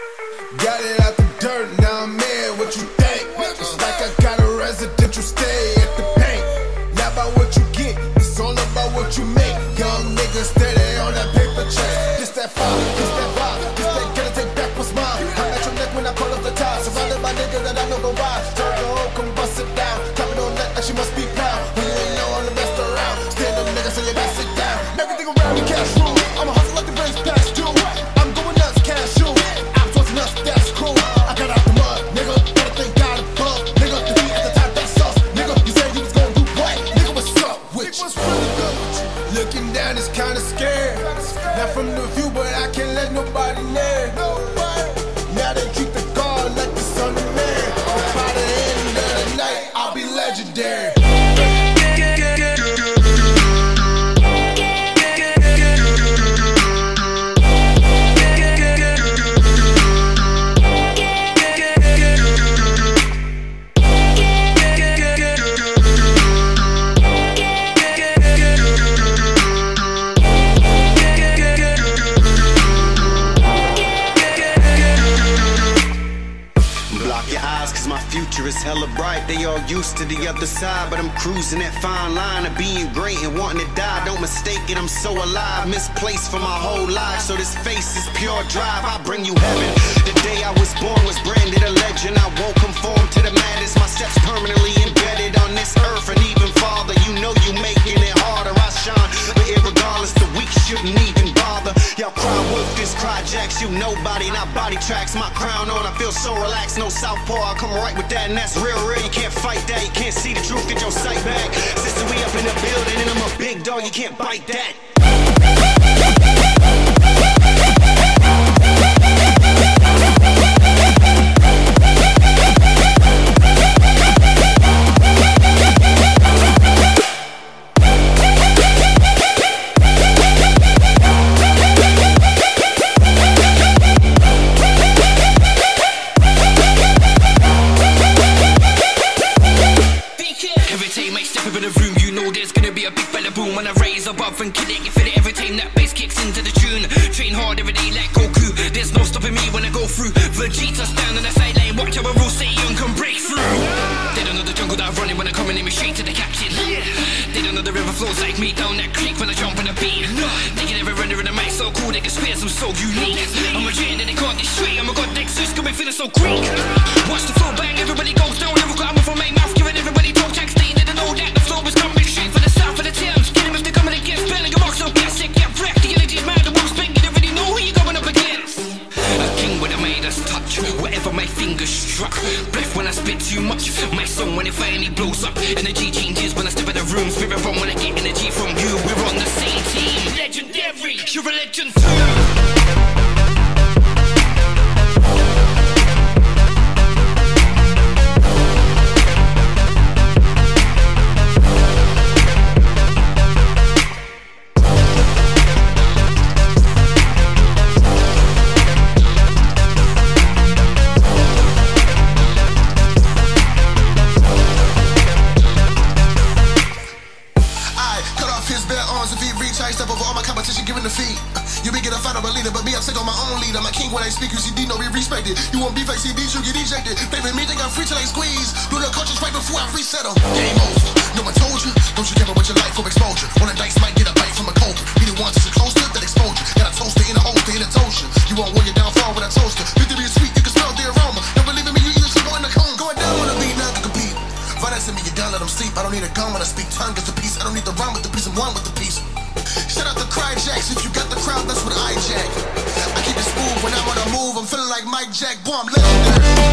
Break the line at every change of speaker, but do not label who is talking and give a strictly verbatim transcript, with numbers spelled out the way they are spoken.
Got it out the dirt, now I'm in, what you think? It's like I got a residential stay at the paint. Not about what you get, it's all about what you make. Young niggas steady on that paper check. This that fire, this that vibe, this that get it, take back what's mine. I'm at your neck when I call up the time. Surrounded by niggas that I know go by. Turn the hole, come bust it down. Tapping on that like she must be proud. When you ain't know all the best around. Stand up niggas so you better sit down. Everything around me cash rule. I'ma hustle like the Benz past due. I'm going nuts, cash you. I'm tossing nuts, that's cool. I got out the mud, nigga. Gotta thank God above. Nigga, the beat at the top, that's us. Nigga, you said you was gonna do what? Nigga, what's up with you? What's really good with you? Looking down is kinda scared. Not from the view, but I can't let nobody near. Now they treat the guard like the son of man. By the end of the night, I'll be legendary.
It's hella bright, they all used to the other side, but I'm cruising that fine line of being great and wanting to die. Don't mistake it, I'm so alive, misplaced for my whole life. So this face is pure drive, I bring you heaven. The day I was born was branded a legend. I won't conform to the madness, my steps permanently embedded on this earth. And even farther, you know you making it harder. I shine, but irregardless, the weak shouldn't even bother. Y'all cry wolf, this cry jacks, you nobody, not body tracks. My crown on, I feel so relaxed, no southpaw, I come right with that. And that's real, real, you can't fight that. You can't see the truth, get your sight back. Sister, we up in the building and I'm a big dog, you can't bite that.
Above and kill it, you feel it every time that bass kicks into the tune. Train hard every day like Goku, there's no stopping me when I go through. Vegeta stand on the sideline, watch how a rule say young can break through. They don't know the jungle that I'm running when I come in and straight to the captain. They don't know the river flows like me down that creek when I jump on the beat. They can never run in the mic so cool, they can spare some so unique. I'm a giant that they can't destroy, I'm a god next to coming feeling so Greek. Watch the flow bang, everybody goes down, never got I'm from my mouth, giving everybody toe tags, they didn't know that the flow was coming straight for the south of the Thames. Get him if they're coming against spelling a rock so plastic, get wrecked. The energy's mad, the world's big, you don't really know who you're going up against. A king with a Midas touch, whatever my fingers struck. Breath when I spit too much, my song when it finally blows up. Energy changes when I step in the room, spirit run when I get energy from you. We're on the same team, legendary, you're a legend too.
You want beef like C Ds, you get ejected. Baby, me think I'm free till I squeeze. Do the cultures right before I reset them. Game over. No one told you. Don't you care about your life for exposure. On a dice might get a bite from a culprit. Be the one to sit close to that exposure. Got a toaster in a holster in a toaster. You won't want your downfall with a toaster. Victory is sweet, you can smell the aroma. Don't believe in me, you either should go in the cone. Going down on the beat, now to compete. Violence in me, you down, let them sleep. I don't need a gun when I speak. Tongue is the piece. I don't need the rhyme with the piece. I'm one with the piece. Shout out to Cry Jacks. If you got the crowd, that's what I jack. I keep it smooth when I'm on a move. I'm feeling like Mike Jack. Boy, I'm legendary.